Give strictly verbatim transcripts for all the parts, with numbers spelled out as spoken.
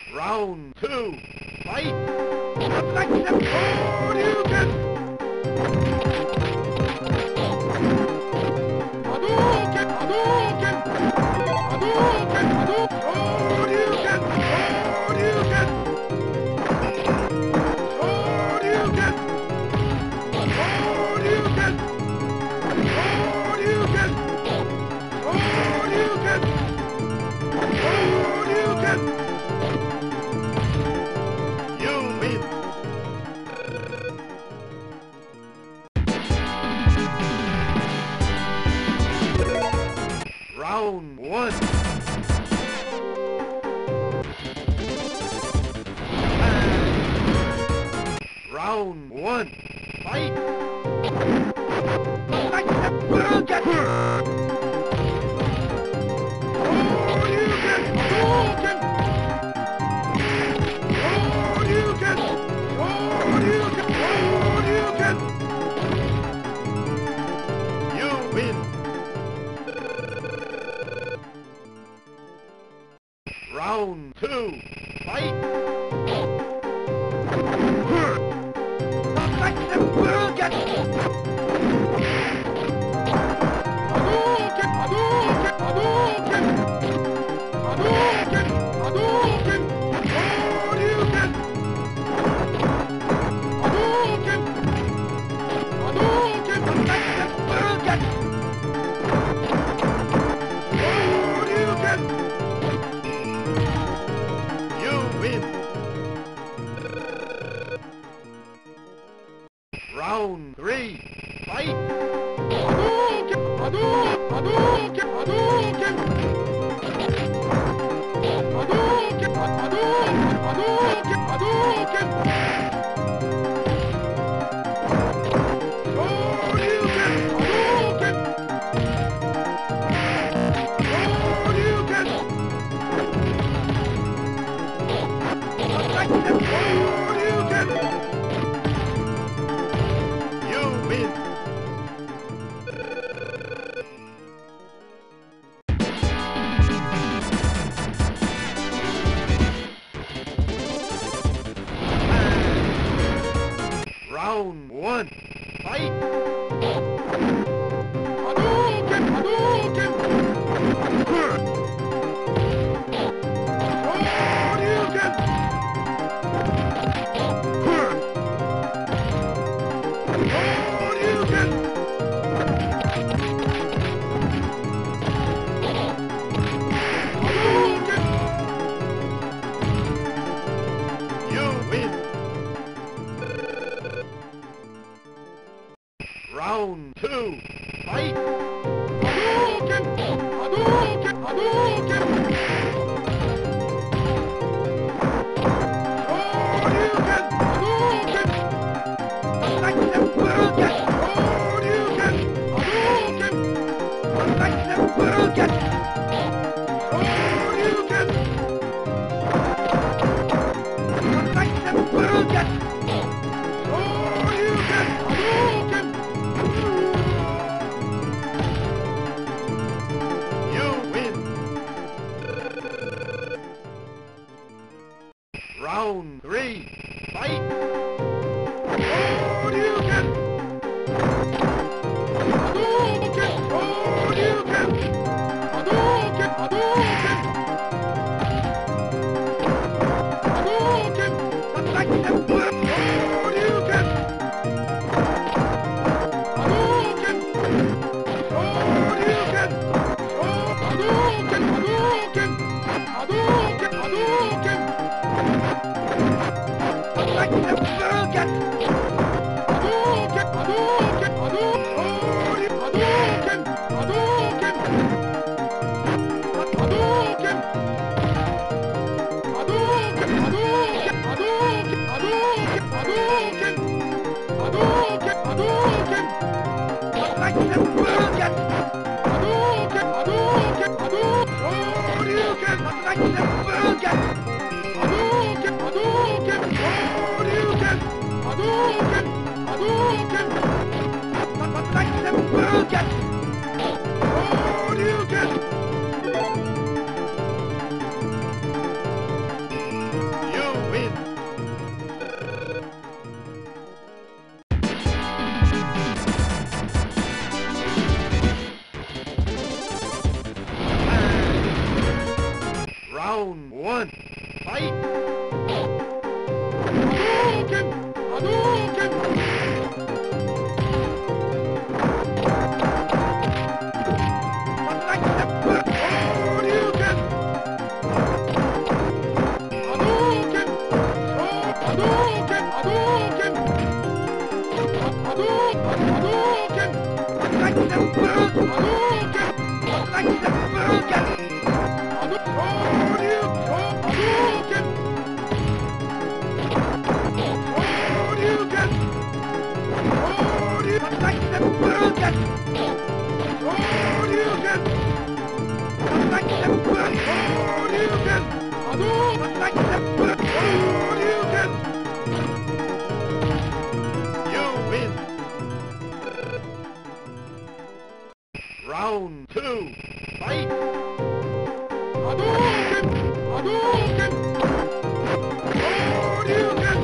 Round two, fight! Reflection! Hadouken! Hadouken! Hadouken! Hadouken! Hadouken! Hadouken! Hadouken! Hadouken! Hadouken! Hadouken! Hadouken! You win! Round one. Round one. Fight! You win! Round two, fight! Hadouken! Hadouken! Hadouken! Hadouken! Hadouken! Hadouken! Hadouken! Hadouken! Hadouken! Hadouken! Hadouken! You win! Round three, fight! Hadouken! Hadouken! Hadouken! Hadouken! Hadouken! Hadouken! Hadouken! Hadouken! Hadouken! Hadouken! Hadouken! You win! Round one, fight! Hadouken! Hadouken! Hadouken! Hadouken! Hadouken! You win! Round two, fight! Hadouken! Hadouken! Hadouken! Hadouken! Hadouken! Hadouken! Hadouken! Hadouken! You win! Round three, fight! Hadouken! Hadouken! Hadouken! Hadouken! Hadouken! Hadouken! Hadouken! Hadouken! Hadouken! Hadouken! Hadouken! Hadouken! Hadouken! Round one. Fight. Hadouken! Hadouken! Attack the Hadouken! Hadouken! Hadouken! Hadouken! Hadouken! Attack the Hadouken! Attack the Hadouken! Round two, fight! Hadouken! Hadouken! Hadouken!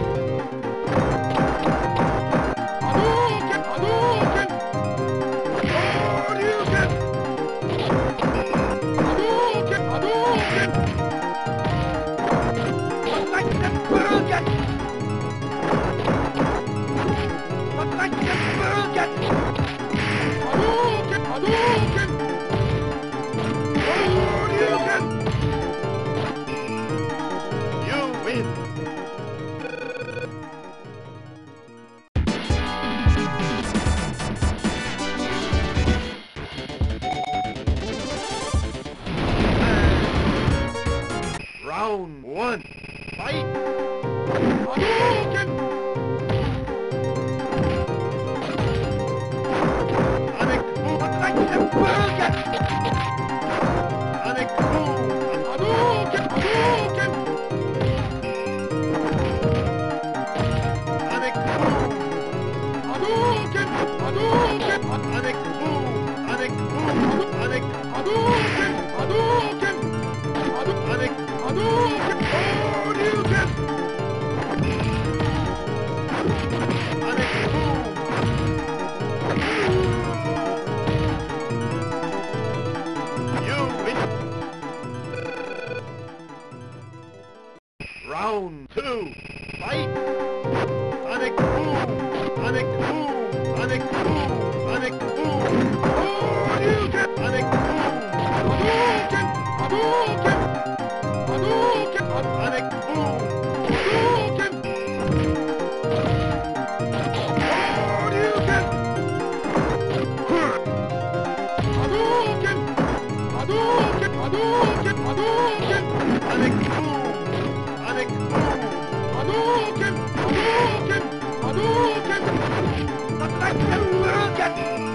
Hadouken! Hadouken! Hadouken! Hadouken! Hadouken! Attack the Hadouken! Attack the Hadouken! Hadouken! Hadouken! You win! Round one, fight! Hadouken! Attack the Hadouken! Round two, fight! Sonic boom! Sonic boom! Sonic boom! Sonic boom! Hadouken! Sonic boom! Hadouken! Hadouken! Hadouken! Sonic boom! Hadouken! Hadouken! Hadouken! Hadouken! Hadouken! Hadouken! Sonic boom! Sonic boom! Hadouken! Hadouken! Hadouken! Attack the Hadouken!